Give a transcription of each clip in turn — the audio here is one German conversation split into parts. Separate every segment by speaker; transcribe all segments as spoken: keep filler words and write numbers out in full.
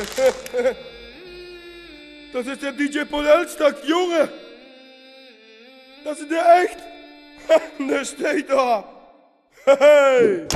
Speaker 1: Das ist der D J Paul Elstad, Junge! Das ist der echt! Der steht da! Hey!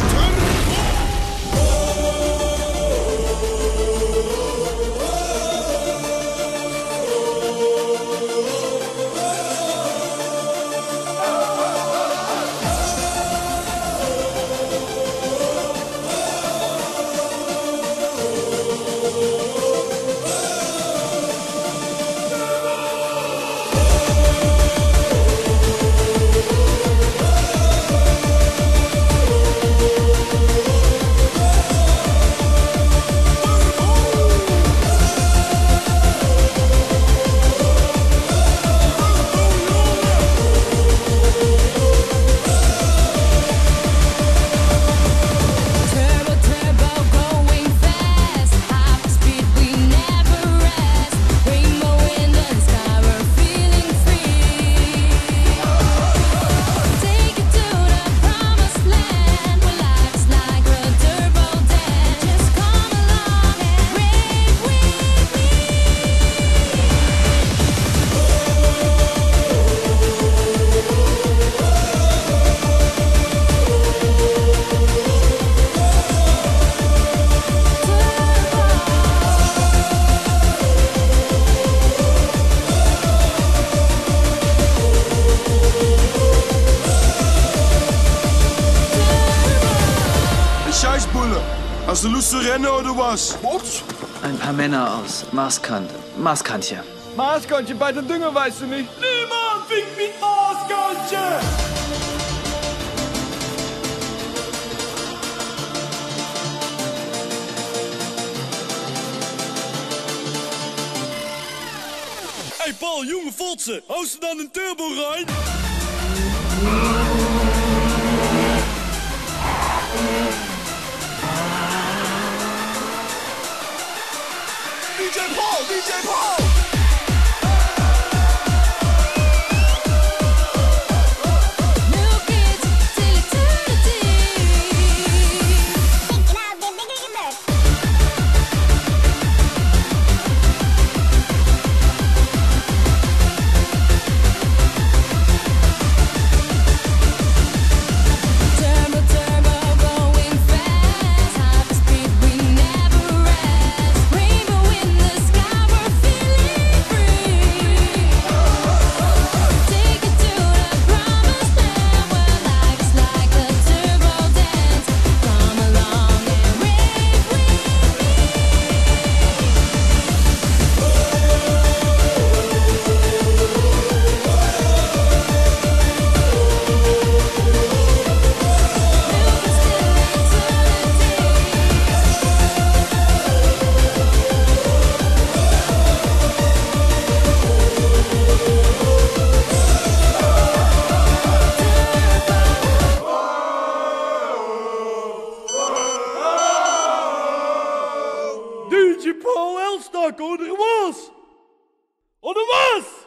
Speaker 2: Scheißbulle! Hast du Lust zu rennen oder was?
Speaker 1: Was?
Speaker 3: Ein paar Männer aus Marskant. Marskantje.
Speaker 1: Maaskantje bei den Dünger, weißt du nicht? Niemand winkt mit Maaskantje!
Speaker 2: Hey Paul, jonge fotsen, haust du dan een turbo rein? D J Paul, D J Paul!
Speaker 1: D J Paul Elstad, oder was? Oder was?